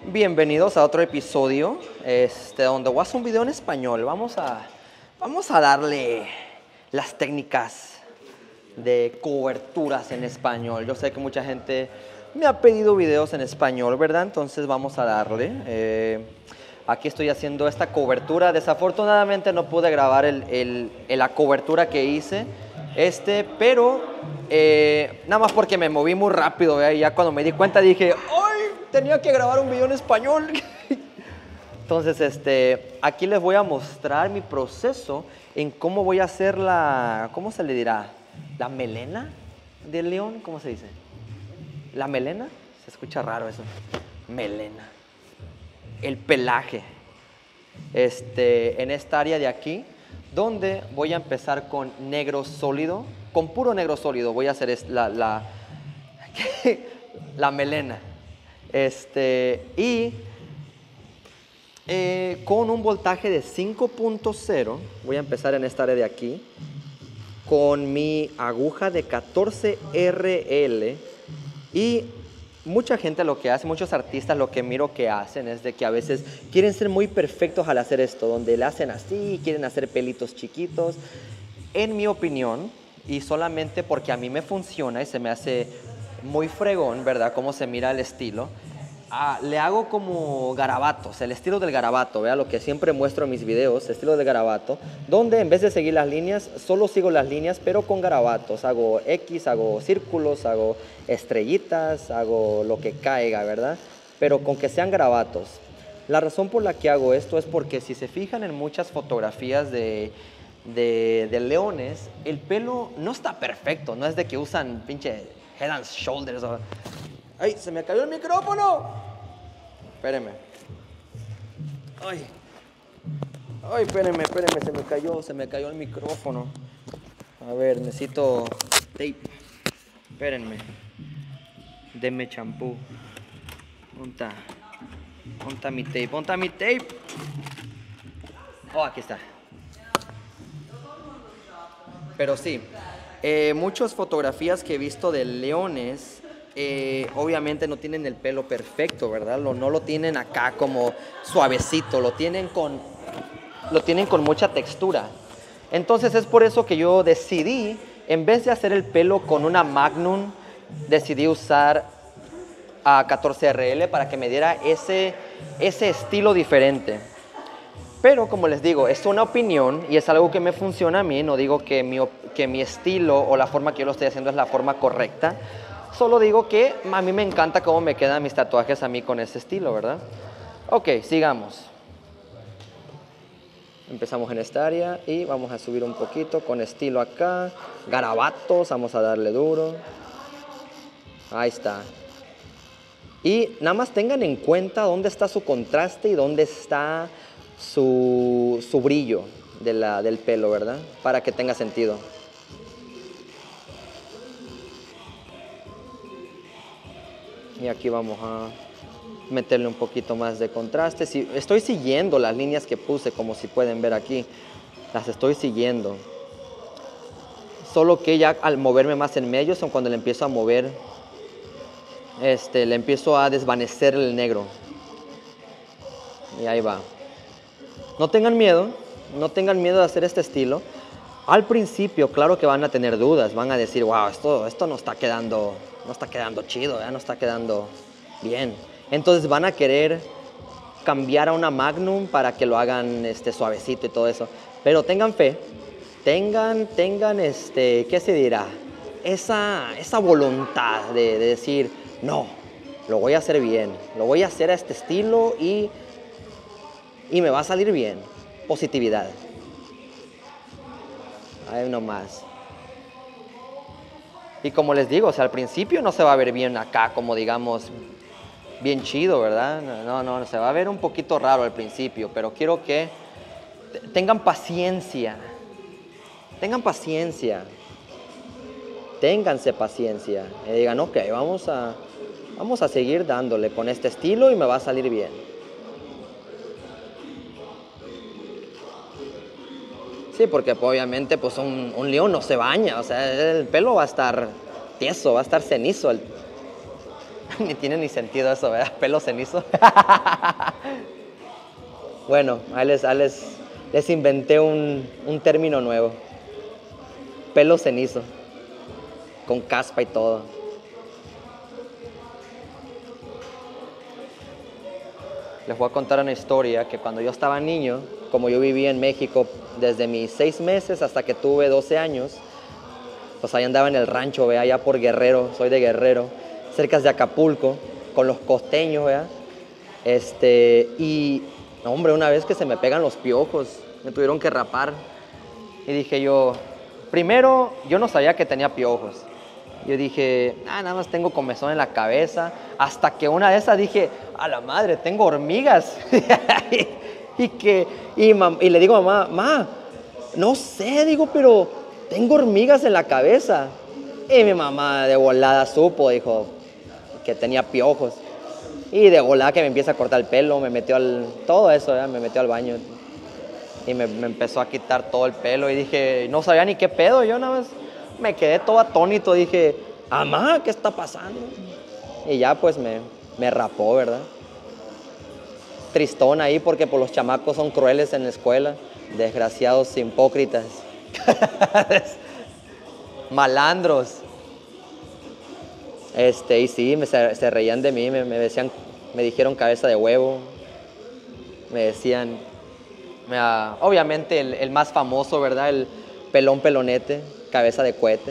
Bienvenidos a otro episodio donde voy a hacer un video en español. Vamos a darle las técnicas de coberturas en español. Yo sé que mucha gente me ha pedido videos en español, ¿verdad? Entonces vamos a darle. Aquí estoy haciendo esta cobertura. Desafortunadamente no pude grabar la cobertura que hice, pero nada más porque me moví muy rápido, ¿verdad? Y ya cuando me di cuenta dije, ¡ay! Tenía que grabar un video en español. Entonces, aquí les voy a mostrar mi proceso en cómo voy a hacer ¿cómo se le dirá? ¿La melena del león? ¿Cómo se dice? ¿La melena? Se escucha raro eso. Melena. El pelaje. En esta área de aquí, donde voy a empezar con negro sólido. Con puro negro sólido voy a hacer la melena. Con un voltaje de 5.0 voy a empezar en esta área de aquí con mi aguja de 14 RL. Y mucha gente lo que hace, muchos artistas lo que miro que hacen es de que a veces quieren ser muy perfectos al hacer esto, donde le hacen así, quieren hacer pelitos chiquitos. En mi opinión, y solamente porque a mí me funciona y se me hace muy fregón, ¿verdad? Cómo se mira el estilo. Le hago como garabatos, el estilo del garabato, ¿verdad? Lo que siempre muestro en mis videos, estilo de garabato, donde en vez de seguir las líneas, solo sigo las líneas, pero con garabatos. Hago X, hago círculos, hago estrellitas, hago lo que caiga, ¿verdad? Pero con que sean garabatos. La razón por la que hago esto es porque si se fijan en muchas fotografías de leones, el pelo no está perfecto, no es de que usan pinche Head and Shoulders. ¡Ay, se me cayó el micrófono! Espérenme. ¡Ay! ¡Ay, espérenme! Se me cayó el micrófono. A ver, necesito tape. Espérenme. Denme champú. ¿Dónde está mi tape? ¿Dónde está mi tape? Oh, aquí está. Pero sí, muchas fotografías que he visto de leones, obviamente no tienen el pelo perfecto, ¿verdad? No lo tienen acá como suavecito, lo tienen con mucha textura. Entonces es por eso que yo decidí, en vez de hacer el pelo con una Magnum, decidí usar a 14RL para que me diera ese estilo diferente. Pero como les digo, es una opinión y es algo que me funciona a mí. No digo que mi estilo o la forma que yo lo estoy haciendo es la forma correcta. Solo digo que a mí me encanta cómo me quedan mis tatuajes a mí con ese estilo, ¿verdad? Ok, sigamos. Empezamos en esta área y vamos a subir un poquito con estilo acá. Garabatos, vamos a darle duro. Ahí está. Y nada más tengan en cuenta dónde está su contraste y dónde está su brillo del pelo, ¿verdad? Para que tenga sentido. Y aquí vamos a meterle un poquito más de contraste. Estoy siguiendo las líneas que puse, como si pueden ver aquí. Las estoy siguiendo. Solo que ya al moverme más en medio son cuando le empiezo a mover, le empiezo a desvanecer el negro. Y ahí va. No tengan miedo de hacer este estilo. Al principio, claro que van a tener dudas, van a decir, wow, esto no está quedando chido, no está quedando bien. Entonces van a querer cambiar a una Magnum para que lo hagan suavecito y todo eso. Pero tengan fe, tengan ¿qué se dirá? Esa voluntad de decir, no, lo voy a hacer bien, lo voy a hacer a este estilo y me va a salir bien. Positividad. Ahí nomás. Y como les digo, al principio no se va a ver bien acá, como digamos, bien chido, ¿verdad? No, se va a ver un poquito raro al principio, pero quiero que tengan paciencia. Ténganse paciencia. Y digan, ok, vamos a seguir dándole con este estilo y me va a salir bien. Sí, porque obviamente pues un león no se baña, o sea, el pelo va a estar tieso, va a estar cenizo. Ni tiene ni sentido eso, ¿verdad? Pelo cenizo. Bueno, ahí les inventé un término nuevo. Pelo cenizo. Con caspa y todo. Les voy a contar una historia que cuando yo estaba niño, como yo vivía en México desde mis 6 meses hasta que tuve 12 años, pues ahí andaba en el rancho, ¿vea? Allá por Guerrero, soy de Guerrero, cerca de Acapulco, con los costeños, ¿vea? Y, no, hombre, una vez que se me pegan los piojos, me tuvieron que rapar. Y dije yo, primero, yo no sabía que tenía piojos. Yo dije, nada más tengo comezón en la cabeza. Hasta que una de esas dije, a la madre, tengo hormigas. y le digo a mamá, no sé, digo, pero tengo hormigas en la cabeza. Y mi mamá de volada supo, dijo, que tenía piojos. Y de volada que me empieza a cortar el pelo, me metió todo eso, ¿verdad? Me metió al baño. Y me empezó a quitar todo el pelo. Y dije, no sabía ni qué pedo, yo nada más me quedé todo atónito, dije, mamá, ¿qué está pasando? Y ya pues me rapó, ¿verdad? Tristón ahí porque pues, los chamacos son crueles en la escuela, desgraciados hipócritas, malandros. Y sí, se reían de mí, me decían, me dijeron cabeza de huevo, me decían, obviamente el más famoso, ¿verdad? El pelón pelonete, cabeza de cohete.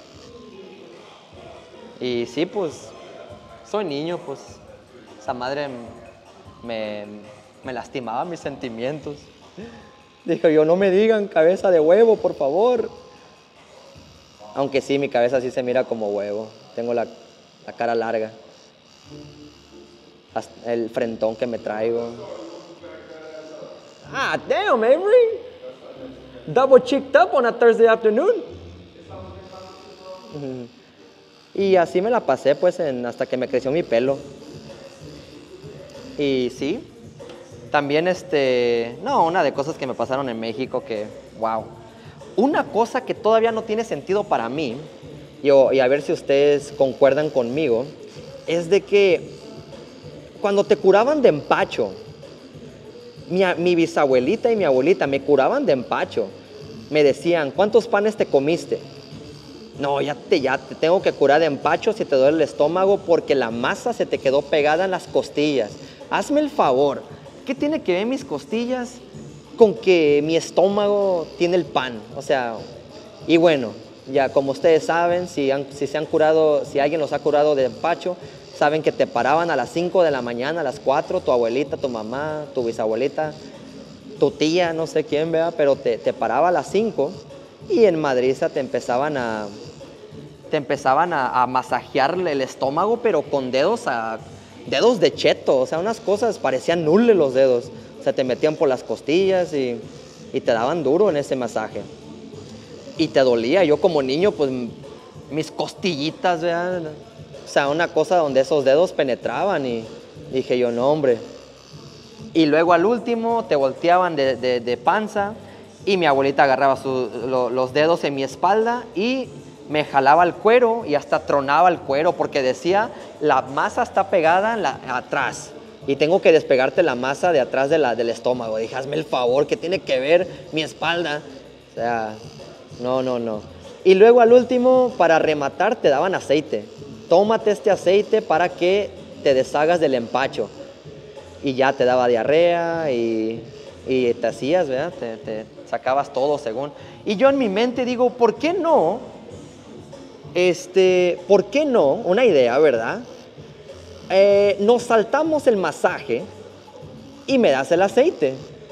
Y sí, pues, soy niño, pues, esa madre me lastimaba mis sentimientos. Dije yo, no me digan cabeza de huevo, por favor. Aunque sí, mi cabeza sí se mira como huevo. Tengo la cara larga. Hasta el frentón que me traigo. Ah, damn, Avery. Double cheeked up on a Thursday afternoon. Y así me la pasé, pues, hasta que me creció mi pelo. Y sí, también, una de cosas que me pasaron en México que, wow. Una cosa que todavía no tiene sentido para mí, y a ver si ustedes concuerdan conmigo, es de que cuando te curaban de empacho, mi bisabuelita y mi abuelita me curaban de empacho. Me decían, ¿cuántos panes te comiste? No, ya te tengo que curar de empacho si te duele el estómago porque la masa se te quedó pegada en las costillas. Hazme el favor, ¿qué tiene que ver mis costillas con que mi estómago tiene el pan? O sea, y bueno, ya como ustedes saben, si alguien los ha curado de empacho, saben que te paraban a las 5 de la mañana, a las 4, tu abuelita, tu mamá, tu bisabuelita, tu tía, no sé quién, vea, pero te paraba a las 5 y en madriza te empezaban a masajear el estómago, pero con dedos de cheto, o sea, unas cosas, parecían nules los dedos. O sea, te metían por las costillas y te daban duro en ese masaje. Y te dolía, yo como niño, pues, mis costillitas, ¿verdad? O sea, una cosa donde esos dedos penetraban y dije yo, no, hombre. Y luego al último te volteaban de panza y mi abuelita agarraba los dedos en mi espalda y me jalaba el cuero y hasta tronaba el cuero porque decía, la masa está pegada atrás y tengo que despegarte la masa de atrás del estómago. Dije, hazme el favor, ¿qué tiene que ver mi espalda? O sea, no. Y luego al último, para rematar, te daban aceite. Tómate este aceite para que te deshagas del empacho. Y ya te daba diarrea y te hacías, ¿verdad? Te sacabas todo según. Y yo en mi mente digo, ¿por qué no? ¿Por qué no? Una idea, ¿verdad? Nos saltamos el masaje y me das el aceite.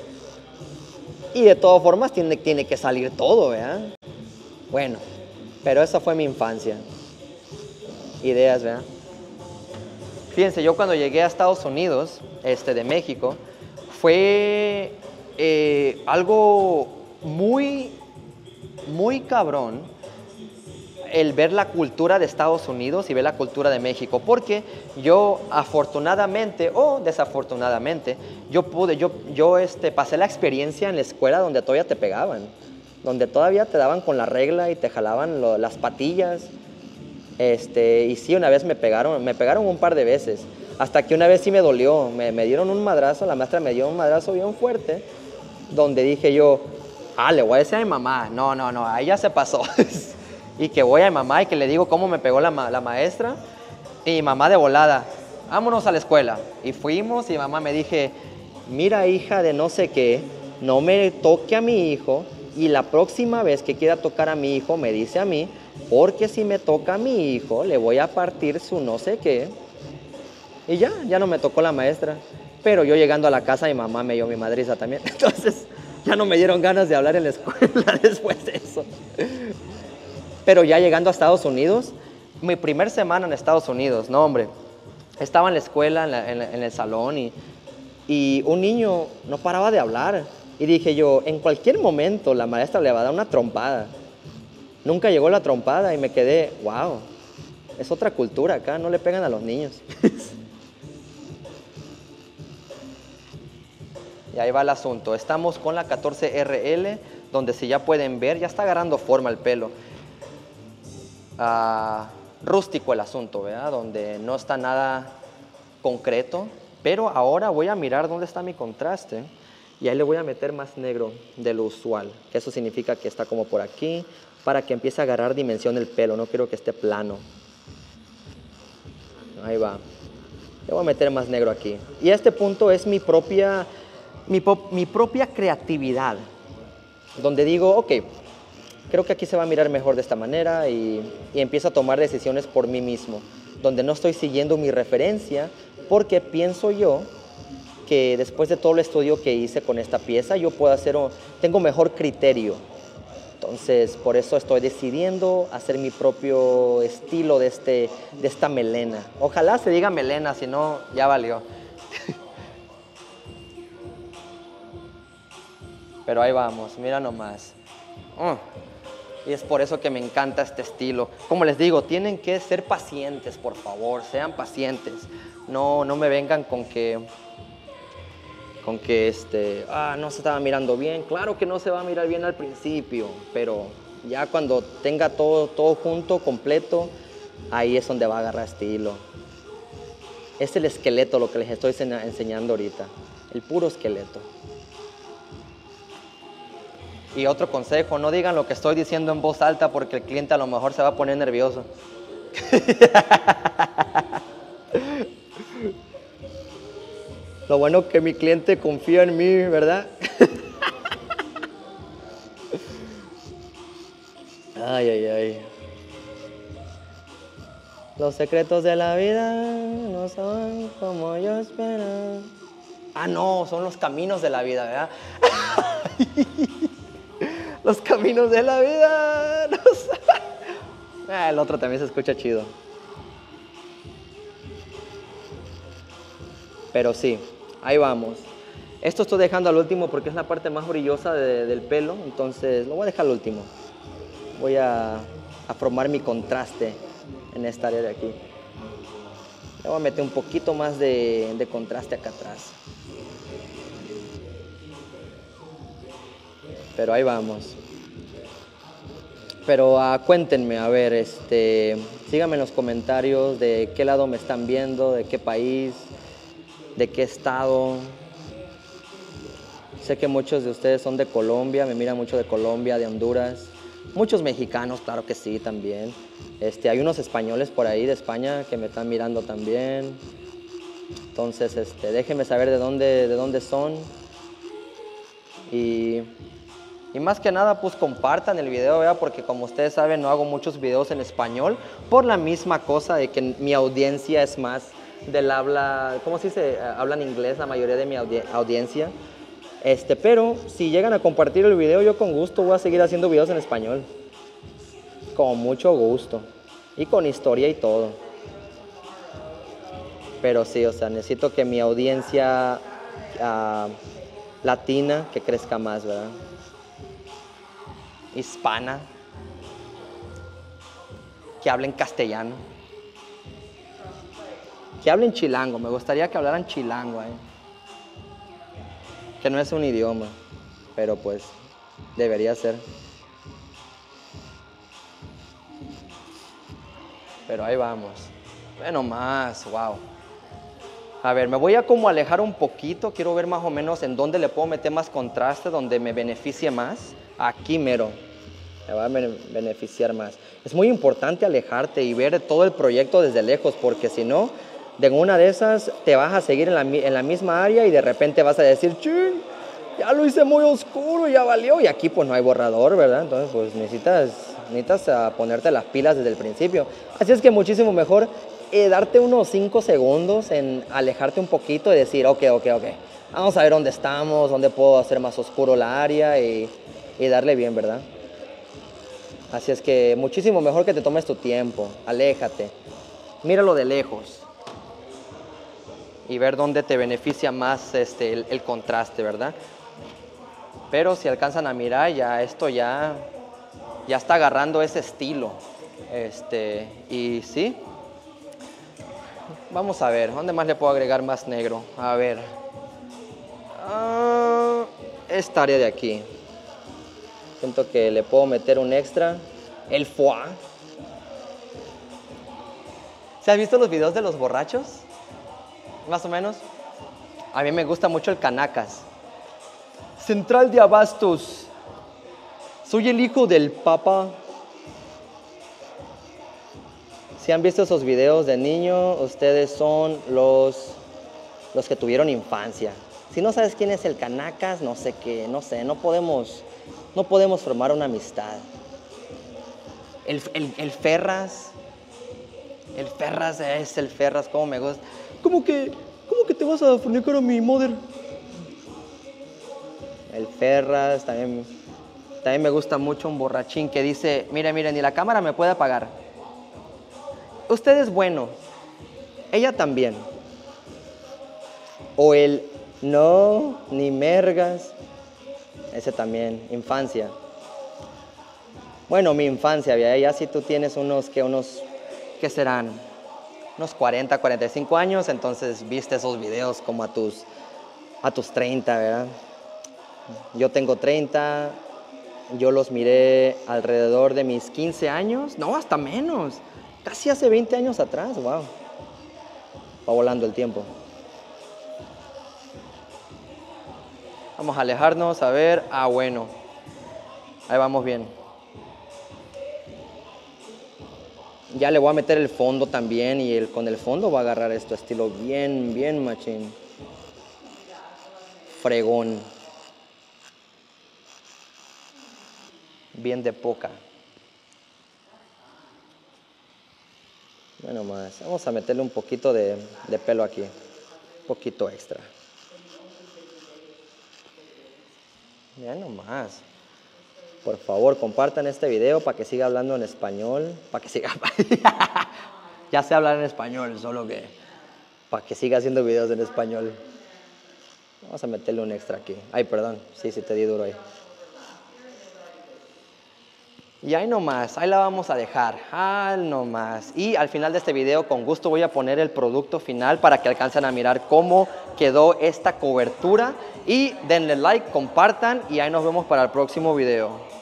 Y de todas formas tiene que salir todo, ¿verdad? Bueno, pero esa fue mi infancia. Ideas, ¿verdad? Fíjense, yo cuando llegué a Estados Unidos, de México, fue algo muy, muy cabrón el ver la cultura de Estados Unidos y ver la cultura de México, porque yo afortunadamente o desafortunadamente, yo pasé la experiencia en la escuela donde todavía te pegaban, donde todavía te daban con la regla y te jalaban las patillas. Y sí, una vez me pegaron un par de veces. Hasta que una vez sí me dolió, me dieron un madrazo, la maestra me dio un madrazo bien fuerte, donde dije yo, le voy a decir a mi mamá. No, ahí ya se pasó. Y que voy a mi mamá y que le digo cómo me pegó la maestra. Y mi mamá de volada, vámonos a la escuela. Y fuimos y mamá me dije, mira hija de no sé qué, no me toque a mi hijo y la próxima vez que quiera tocar a mi hijo me dice a mí, porque si me toca a mi hijo le voy a partir su no sé qué. Y ya no me tocó la maestra. Pero yo llegando a la casa mi mamá me dio mi madriza también. Entonces ya no me dieron ganas de hablar en la escuela después de eso. Pero ya llegando a Estados Unidos, mi primer semana en Estados Unidos, no hombre, estaba en la escuela, en el salón y un niño no paraba de hablar. Y dije yo, en cualquier momento la maestra le va a dar una trompada. Nunca llegó la trompada y me quedé, wow, es otra cultura acá, no le pegan a los niños. Y ahí va el asunto. Estamos con la 14RL, donde si ya pueden ver, ya está agarrando forma el pelo. Rústico el asunto, ¿verdad? Donde no está nada concreto. Pero ahora voy a mirar dónde está mi contraste. Y ahí le voy a meter más negro de lo usual. Que eso significa que está como por aquí, para que empiece a agarrar dimensión el pelo. No quiero que esté plano. Ahí va. Le voy a meter más negro aquí. Y este punto es mi propia creatividad. Donde digo, ok, creo que aquí se va a mirar mejor de esta manera y empiezo a tomar decisiones por mí mismo. Donde no estoy siguiendo mi referencia porque pienso yo que después de todo el estudio que hice con esta pieza, yo puedo tengo mejor criterio. Entonces, por eso estoy decidiendo hacer mi propio estilo de esta melena. Ojalá se diga melena, si no, ya valió. Pero ahí vamos, mira nomás. Y es por eso que me encanta este estilo. Como les digo, tienen que ser pacientes, por favor, sean pacientes. No me vengan con que no se estaba mirando bien. Claro que no se va a mirar bien al principio, pero ya cuando tenga todo junto, completo, ahí es donde va a agarrar estilo. Es el esqueleto lo que les estoy enseñando ahorita, el puro esqueleto. Y otro consejo, no digan lo que estoy diciendo en voz alta porque el cliente a lo mejor se va a poner nervioso. Lo bueno que mi cliente confía en mí, ¿verdad? Ay. Los secretos de la vida no son como yo esperaba. No, son los caminos de la vida, ¿verdad? Los caminos de la vida no son... el otro también se escucha chido. Pero sí, ahí vamos. Esto estoy dejando al último porque es la parte más brillosa del pelo, entonces lo voy a dejar al último. Voy a formar mi contraste en esta área de aquí. Le voy a meter un poquito más de contraste acá atrás. Pero ahí vamos. Pero cuéntenme, a ver, síganme en los comentarios de qué lado me están viendo, de qué país, de qué estado. Sé que muchos de ustedes son de Colombia, me miran mucho de Colombia, de Honduras. Muchos mexicanos, claro que sí, también. Hay unos españoles por ahí de España que me están mirando también. Entonces, déjenme saber de dónde son. Y más que nada, pues compartan el video, ¿verdad? Porque como ustedes saben, no hago muchos videos en español por la misma cosa de que mi audiencia es más del habla, ¿cómo se dice? Hablan inglés la mayoría de mi audiencia. Pero si llegan a compartir el video, yo con gusto voy a seguir haciendo videos en español. Con mucho gusto. Y con historia y todo. Pero sí, o sea, necesito que mi audiencia latina que crezca más, ¿verdad? Hispana. Que hablen castellano. Que hablen chilango. Me gustaría que hablaran chilango, que no es un idioma, pero pues debería ser. pero ahí vamos. Bueno, más, wow. A ver, me voy a como alejar un poquito. Quiero ver más o menos en dónde le puedo meter más contraste, donde me beneficie más. Aquí mero, me va a beneficiar más. Es muy importante alejarte y ver todo el proyecto desde lejos, porque si no, de una de esas te vas a seguir en la misma área y de repente vas a decir, chin, ya lo hice muy oscuro, ya valió. Y aquí pues no hay borrador, ¿verdad? Entonces pues necesitas ponerte las pilas desde el principio. Así es que muchísimo mejor darte unos 5 segundos en alejarte un poquito y decir, ok. Vamos a ver dónde estamos, dónde puedo hacer más oscuro la área y darle bien, ¿verdad? Así es que muchísimo mejor que te tomes tu tiempo, aléjate, míralo de lejos y ver dónde te beneficia más el contraste, ¿verdad? Pero si alcanzan a mirar, esto ya está agarrando ese estilo. Y sí, vamos a ver, ¿dónde más le puedo agregar más negro? A ver, esta área de aquí. Siento que le puedo meter un extra. El foie. ¿Se has visto los videos de los borrachos? Más o menos. A mí me gusta mucho el Canacas. Central de Abastos. Soy el hijo del Papa. Si han visto esos videos de niño, ustedes son los que tuvieron infancia. Si no sabes quién es el Canacas, no sé, no podemos formar una amistad. El Ferras. El Ferras es el Ferras, cómo me gusta. ¿Cómo que te vas a fornicar a mi mother? El Ferras, también me gusta mucho un borrachín que dice, mire, ni la cámara me puede apagar. Usted es bueno, ella también. O el no, ni mergas. Ese también, infancia. Bueno, mi infancia, ya si tú tienes ¿qué serán? Unos 40, 45 años, entonces viste esos videos como a tus 30, ¿verdad? Yo tengo 30, yo los miré alrededor de mis 15 años, no, hasta menos, casi hace 20 años atrás, wow. Va volando el tiempo. Vamos a alejarnos, a ver, bueno, ahí vamos bien. Ya le voy a meter el fondo también y con el fondo va a agarrar esto estilo bien machín. Fregón. Bien de poca. Bueno más, vamos a meterle un poquito de pelo aquí. Un poquito extra. Ya nomás. Por favor, compartan este video para que siga hablando en español. Ya sé hablar en español, solo que para que siga haciendo videos en español. Vamos a meterle un extra aquí. Ay, perdón. Sí, te di duro ahí. Y ahí nomás, ahí la vamos a dejar. Nomás. Y al final de este video, con gusto voy a poner el producto final para que alcancen a mirar cómo quedó esta cobertura. Y denle like, compartan y ahí nos vemos para el próximo video.